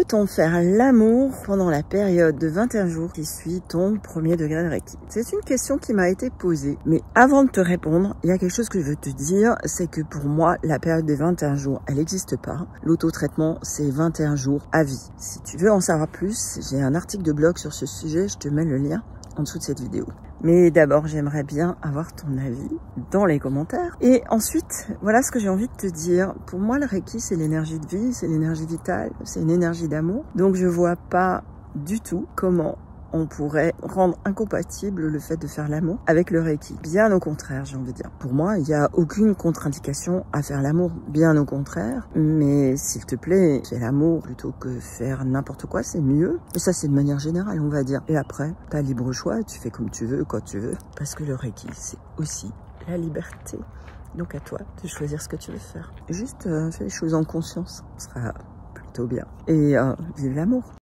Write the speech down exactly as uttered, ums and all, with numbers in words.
peut-on faire l'amour pendant la période de vingt et un jours qui suit ton premier degré de Reiki? C'est une question qui m'a été posée. Mais avant de te répondre, il y a quelque chose que je veux te dire, c'est que pour moi, la période des vingt et un jours, elle n'existe pas. L'auto-traitement, c'est vingt et un jours à vie. Si tu veux en savoir plus, j'ai un article de blog sur ce sujet, je te mets le lien en dessous de cette vidéo. Mais d'abord, j'aimerais bien avoir ton avis dans les commentaires. Et ensuite, voilà ce que j'ai envie de te dire. Pour moi, le Reiki, c'est l'énergie de vie, c'est l'énergie vitale, c'est une énergie d'amour. Donc, je vois pas du tout comment on pourrait rendre incompatible le fait de faire l'amour avec le Reiki. Bien au contraire, j'ai envie de dire. Pour moi, il n'y a aucune contre-indication à faire l'amour, bien au contraire. Mais s'il te plaît, fais l'amour plutôt que faire n'importe quoi, c'est mieux. Et ça, c'est de manière générale, on va dire. Et après, t'as libre choix, tu fais comme tu veux, quand tu veux. Parce que le Reiki, c'est aussi la liberté. Donc à toi de choisir ce que tu veux faire. Juste euh, fais les choses en conscience, ce sera plutôt bien. Et euh, vive l'amour.